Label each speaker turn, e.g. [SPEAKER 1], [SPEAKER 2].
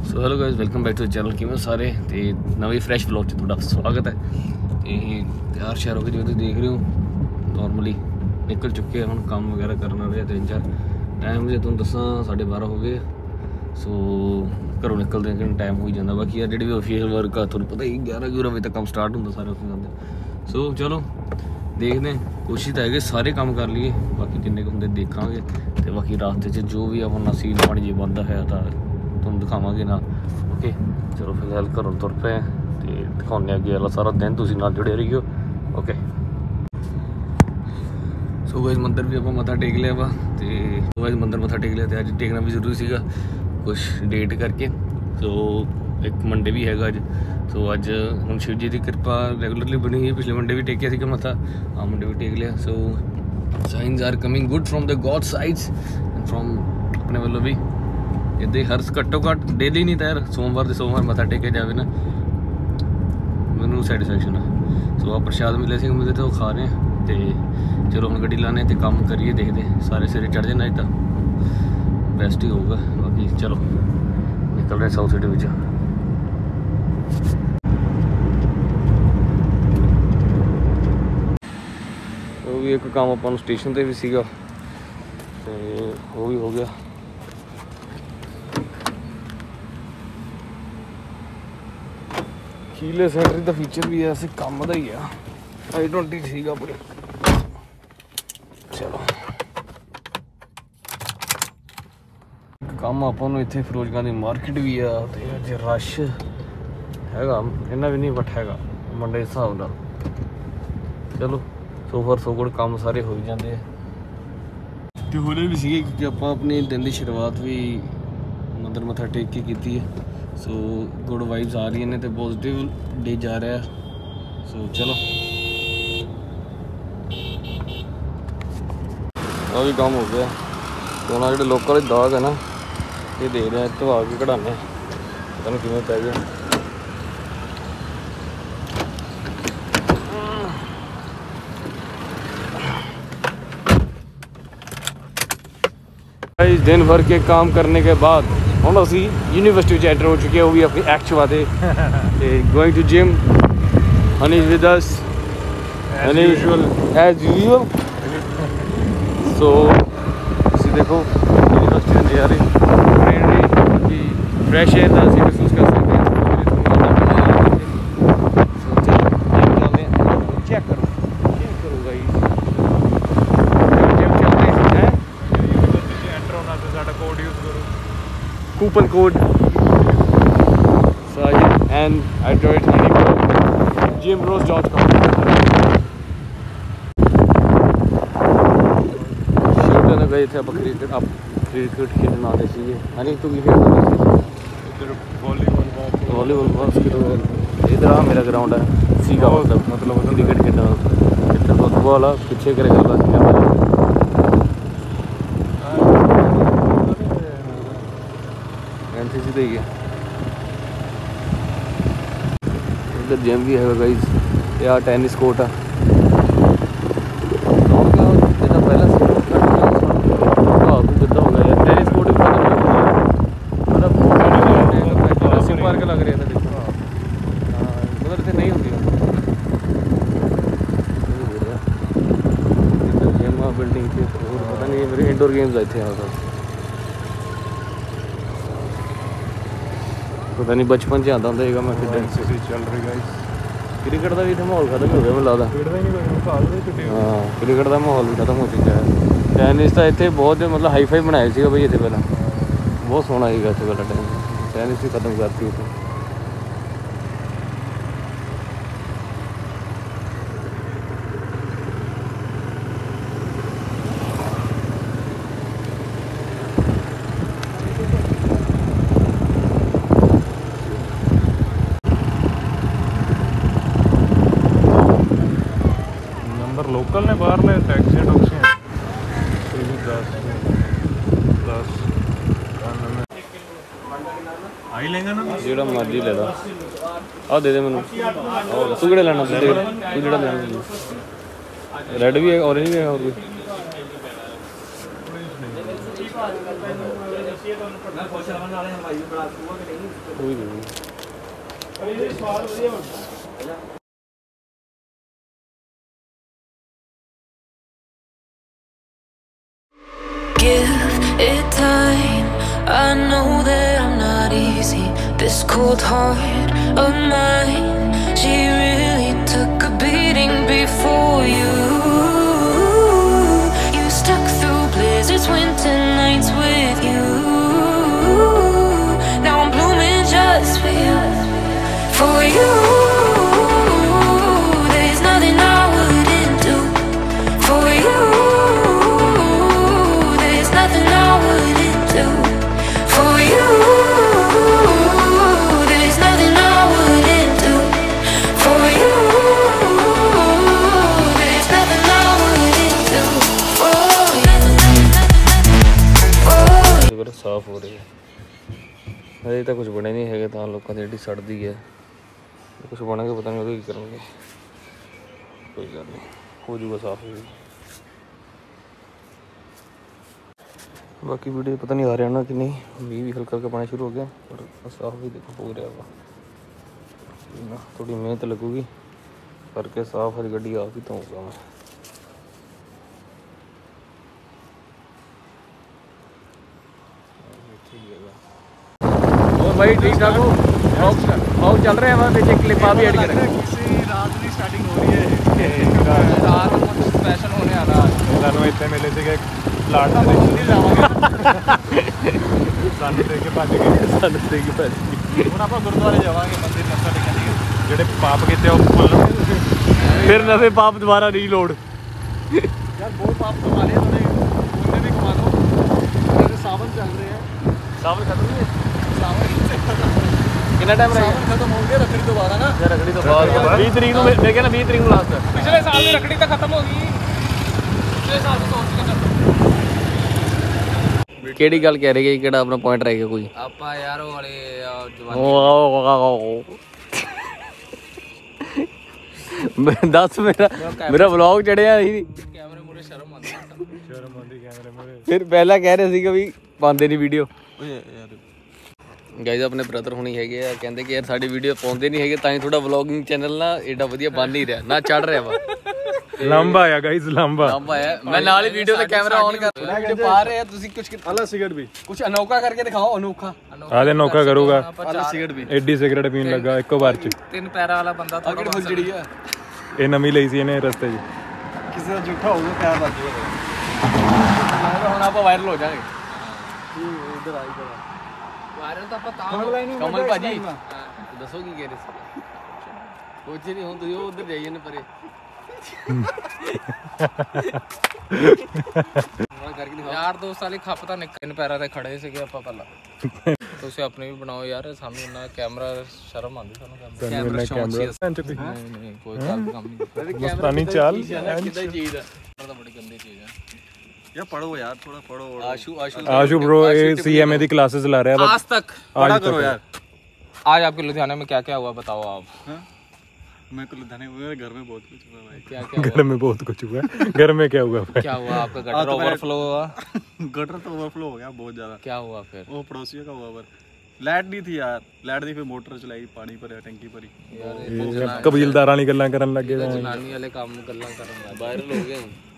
[SPEAKER 1] So hello guys, welcome back to channel. किवें सारे ते नवे फ्रैश व्लॉग च तुहाडा स्वागत है। ते तैयार शैर हो के जिवें तुसीं देख रहे हो नॉर्मली निकल चुके हैं। हुण काम वगैरह करना रहा 3-4 टाइम जे तुहानूं दसां 12:30 हो गए। सो घरों निकलदे कि टाइम हो ही जाता। बाकी यार जिहड़े भी ऑफिशियल वर्क आ तुहानूं पता ही 11 बजे तक काम स्टार्ट होंदा सारे ऑफिस आंदे। सो चलो देखते हैं, कोशिश तो है कि सारे काम कर लिए, बाकी जिन्ने होंदे देखांगे। तो बाकी रास्ते च जो भी अपना सीन पानी जे बनता है तो तुहानूं दिखावांगे ना। ओके चलो फिलहाल घरों तुर पे तो दिखाने अगे वाला सारा दिन, तुसीं नाल जुड़े रहियो। ओके सो गाइस मंदिर भी आपां मत्था टेक लिया वा। तो गाइस मंदिर मत्था टेक लिया, तो अज टेकना भी जरूरी सीगा कुछ डेट करके। सो एक मंडे भी हैगा अज। सो अज हुण शिव जी की कृपा रेगूलरली बनी हुई है। पिछले मंडे भी टेकिया सीगा मत्था, हाँ मंडे भी टेक लिया। So signs are coming good from the god sides and from अपने वालों भी इदा ही हर घट्टो घट्ट डेली नहीं तो यार सोमवार से सोमवार मत्था टेके जाए ना, मैनू सैटिस्फैक्शन है। सो आप प्रसाद मिले से मुझे तो खा रहे हैं। तो चलो हम गड्डी लाने तो काम करिए, देखते सारे सिरे चढ़ जाना अज तो बेस्ट ही होगा। बाकी चलो निकल रहे साउथ सिटी विच। वो भी एक काम अपन स्टेशन पर भी सीगा तो वो भी हो गया। कीले सेंटर का फीचर भी ऐसे काम का ही है। i20 सीगा पूरी। चलो काम अपन इतने फिरोजगंज की मार्केट भी है तो अज रश हैगा, इन्ना भी नहीं बट हैगा मंडे के हिसाब नाल। चलो सो फार सो गुड, काम सारे हो ही जाते हैं। तो होने भी सीगे क्योंकि आप अपने दिन की शुरुआत भी मंदिर मत्था टेक के की है। सो गुड वाइब्स आ रही हैं तो पॉजिटिव डे जा रहा है। सो चलो आ भी काम हो गया। तो ना जो लोकल दाग है ना ये दे रहे हैं, तो आके कढ़ाने पता नहीं किमें पै गया। इस दिन भर के काम करने के बाद हम असी यूनिवर्सिटी एंटर हो चुके हैं, वो भी अपनी एक्ट वादे going to gym. Honey is with us as usual. So देखो यूनिवर्सिटी नज़ारे फ्रैश एयर का असी महसूस कर सकते हैं। चेक करो कूपन कोड साहिब एंड एड्रॉइड gymros.com। शूट गए थे आप क्रिकेट, आप क्रिकेट खेलने आते थे। हाँ नहीं तू खेल वॉलीबॉल बास्केटबॉल। इधर आ मेरा ग्राउंड है सीगा, मतलब क्रिकेट खेलना इधर फुटबॉल आ पीछे करेगा एनसीसी तो ही है। इधर जिम भी है गाइस, यार टेनिस कोर्ट है। पहला कितना हो गया यार, टेनिस कोर्ट भी मतलब सिम पार्क लग रहे हैं मतलब इतने नहीं होती जिम बिल्डिंग थी। पता नहीं मेरे इंडोर गेम्स आए थे यहाँ पर, पता नहीं बचपन से आता होगा मैं खेल चल रही गाइस। क्रिकेट का भी इतना माहौल खत्म हो गया मैं लगता। हाँ क्रिकेट का माहौल भी खत्म हो चुका है। टेनिस तो इतने बहुत मतलब हाई फाई बनाया सीगा भाई इतने पहला, बहुत सोहना है इतने पहला टेनिस भी खत्म करती इतने।
[SPEAKER 2] लोकल ने बाहर ले टैक्सी टॉक्सी आई लेंगे ना
[SPEAKER 1] जो मर्जी ले लो। आ दे दे मैनू तू कि लेना, तू जो लेना रेड भी है ऑरेंज भी है और भी। ਕੋਈ ਨਹੀਂ
[SPEAKER 3] Give it time. I know that I'm not easy. This cold heart of mine, she really took a beating before you. You stuck through blizzards, winter nights with you. Now I'm blooming just for you, for you. There's nothing I wouldn't do for you. Nothing I wouldn't do for you. There's nothing I wouldn't do for you. There's nothing I wouldn't do for you.
[SPEAKER 1] ਬੜਾ ਸਾਫ਼ ਹੋ ਰਹੀ ਹੈ ਅਜੇ ਤਾਂ ਕੁਝ ਬਣਿਆ ਨਹੀਂ ਹੈਗਾ ਤਾਂ ਲੋਕਾਂ ਦੀ ਜਿਹੜੀ ਸੜਦੀ ਹੈ ਕੁਝ ਬਣਾਂਗੇ ਪਤਾ ਨਹੀਂ ਉਹਦਾ ਕੀ ਕਰਨਗੇ ਕੋਈ ਗੱਲ ਨਹੀਂ ਹੋ ਜੂਗਾ ਸਾਫ਼ ਹੋ ਜੂਗਾ बाकी वीडियो पता नहीं आ रहा ना कि नहीं भी हल्का हल्का पानी शुरू हो गया और साफ भी देखो हो रहा वा थोड़ी मेहनत लगूगी करके साफ हरी गड्डी आप ही तो होगा मैं और भाई ठीक ठाक हो बहुत चल रहे हैं वहाँ पीछे क्लिप आप भी ऐड करें
[SPEAKER 2] किसी रात की स्टार्टिंग हो रही है रात में कुछ स्पेशल होने आ रहा है ਸਾਨੂੰ ਇੱਥੇ ਮਿਲੇ ਸੀਗੇ ਪਲਾਟ ਦੇ ਮੰਦਿਰ ਜਾਵਾਂਗੇ ਸਾਨੂੰ ਦੇ ਕੇ ਭੱਜ ਗਏ ਹੁਣ ਆਪਾਂ ਗੁਰਦੁਆਰੇ ਜਾਵਾਂਗੇ ਮੰਦਿਰ ਮੱਥਾ ਟੇਕਣ ਲਈ ਜਿਹੜੇ ਪਾਪ ਕੀਤੇ ਉਹ ਭੁੱਲਣ
[SPEAKER 1] फिर नवे पाप दोबारा नहीं लोड
[SPEAKER 2] यार बहुत पाप कमा लिए उन्हें भी कमा दो मेरे सावन चल रहे हैं
[SPEAKER 1] सावन खत्म नहीं है
[SPEAKER 2] सावन
[SPEAKER 1] कितना टाइम रहा
[SPEAKER 2] सावन खत्म हो गया रखड़ी तो बाद है ना
[SPEAKER 1] रखड़ी तो बाद 20 तरीक ਨੂੰ ਮੈਂ ਕਹਿੰਦਾ 20 ਤਰੀਕ ਨੂੰ ਲਾਸਟ ਹੈ
[SPEAKER 2] पिछले साल में रखड़ी तो खत्म हो गई पिछले साल तो सोच के
[SPEAKER 1] ਕਿਹੜੀ ਗੱਲ ਕਹਿ ਰਹੇ ਕਿ ਕਿਹੜਾ ਆਪਣਾ ਪੁਆਇੰਟ ਰਹਿ ਗਿਆ ਕੋਈ
[SPEAKER 2] ਆਪਾਂ ਯਾਰ ਉਹ ਵਾਲੇ ਜਵਾਨੀ
[SPEAKER 1] ਦੱਸ ਮੇਰਾ ਵਲੌਗ ਚੜਿਆ ਸੀ
[SPEAKER 2] ਕੈਮਰੇ ਮੂਰੇ ਸ਼ਰਮ ਆਉਂਦੀ ਕੈਮਰੇ ਮੂਰੇ
[SPEAKER 1] ਫਿਰ ਪਹਿਲਾਂ ਕਹਿ ਰਹੇ ਸੀਗਾ ਵੀ ਪਾਉਂਦੇ ਨਹੀਂ ਵੀਡੀਓ ਗਾਇਜ਼ ਆਪਣੇ ਬ੍ਰਦਰ ਹੁਣੀ ਹੈਗੇ ਆ ਕਹਿੰਦੇ ਕਿ ਯਾਰ ਸਾਡੀ ਵੀਡੀਓ ਪਾਉਂਦੇ ਨਹੀਂ ਹੈਗੇ ਤਾਂ ਹੀ ਥੋੜਾ ਵਲੌਗਿੰਗ ਚੈਨਲ ਨਾ ਏਡਾ ਵਧੀਆ ਬਣ ਨਹੀਂ ਰਿਹਾ ਨਾ ਚੜ ਰਿਹਾ ਵਾ
[SPEAKER 2] ਲੰਬਾ ਆ ਗਾਇਸ ਲੰਬਾ
[SPEAKER 1] ਹੈ ਮੈਂ ਨਾਲ ਹੀ ਵੀਡੀਓ ਤੇ ਕੈਮਰਾ ਔਨ ਕਰ ਵੀਡੀਓ ਪਾ ਰਹੇ ਆ ਤੁਸੀਂ ਕੁਝ
[SPEAKER 2] ਆਲਾ ਸਿਗਰਟ ਵੀ
[SPEAKER 1] ਕੁਝ ਅਨੋਖਾ ਕਰਕੇ ਦਿਖਾਓ ਅਨੋਖਾ
[SPEAKER 2] ਆਦੇ ਨੌਕਾ ਕਰੂਗਾ
[SPEAKER 1] ਆਲਾ ਸਿਗਰਟ ਵੀ
[SPEAKER 2] ਐਡੀ ਸਿਗਰਟ ਪੀਣ ਲੱਗਾ ਇੱਕੋ ਵਾਰ ਚ
[SPEAKER 4] ਤਿੰਨ ਪੈਰਾਂ ਵਾਲਾ ਬੰਦਾ
[SPEAKER 1] ਆ ਕਿਹੜੀ ਫੁੱਲੜੀ ਆ
[SPEAKER 2] ਇਹ ਨਵੀਂ ਲਈ ਸੀ ਇਹਨੇ ਰਸਤੇ 'ਚ
[SPEAKER 4] ਕਿਸੇ ਦਾ ਝੂਠਾ ਹੋਊਗਾ ਪੈਰ ਵੱਜ ਜਾਊਗਾ
[SPEAKER 1] ਹੁਣ ਆਪਾਂ ਵਾਇਰਲ ਹੋ ਜਾਾਂਗੇ
[SPEAKER 4] ਇਧਰ ਆਈ ਕਰ ਵਾਇਰਲ ਤਾਂ ਆਪਾਂ ਤਾਂ
[SPEAKER 1] ਕਮਲ ਭਾਜੀ ਦੱਸੋ ਕੀ ਕਹਿ ਰਹੇ ਸੀ ਕੁਝ ਨਹੀਂ ਹੁਣ ਤੁਸੀਂ ਉਧਰ ਜਾਈਏ ਨੇ ਪਰੇ
[SPEAKER 4] ਯਾਰ ਦੋਸਤ ਵਾਲੀ ਖੱਪ ਤਾਂ ਨਿੱਕੇ ਪੈਰਾਂ ਤੇ ਖੜੇ ਸੀਗੇ ਆਪਾਂ ਪਹਿਲਾਂ ਤੁਸੀਂ ਆਪਣੇ ਵੀ ਬਣਾਓ ਯਾਰ ਸਾਨੂੰ ਇੰਨਾ ਕੈਮਰਾ ਸ਼ਰਮ ਆਉਂਦੀ ਸਾਨੂੰ ਕੈਮਰਾ ਸ਼ੌਂਕ ਸੀ ਨਹੀਂ ਕੋਈ ਗੱਲ ਕੰਮ ਨਹੀਂ
[SPEAKER 2] ਮਸਤਾਨੀ ਚਾਲ
[SPEAKER 1] ਕਿੱਦਾਂ ਚੀਜ਼ ਆ
[SPEAKER 4] ਤਾਂ ਬੜੀ ਗੰਦੀ ਚੀਜ਼ ਹੈ
[SPEAKER 5] यार पढ़ो यार थोड़ा पढ़ो
[SPEAKER 2] आशु ब्रो ये सीएमए की क्लासेस ला रहा है
[SPEAKER 4] आज तक
[SPEAKER 5] पढ़ा करो यार
[SPEAKER 4] आज आपके लुधियाना में क्या क्या हुआ बताओ आप
[SPEAKER 5] मैं को लुधियाने मेरे घर में बहुत कुछ हुआ भाई
[SPEAKER 4] क्या क्या
[SPEAKER 2] घर में बहुत कुछ हुआ घर में क्या हुआ
[SPEAKER 4] क्या हुआ आपका गटर ओवरफ्लो हुआ
[SPEAKER 5] गटर तो ओवरफ्लो हो गया बहुत ज्यादा
[SPEAKER 4] क्या हुआ फिर
[SPEAKER 5] वो पड़ोसियों का हुआ पर लाइट नहीं थी यार लाइट थी फिर मोटर चलाई पानी भरे टंकी भरी
[SPEAKER 2] कबीलदार वाली गल्लां करन लग गए
[SPEAKER 4] जनानी वाले काम गल्लां करन
[SPEAKER 1] वायरल हो गए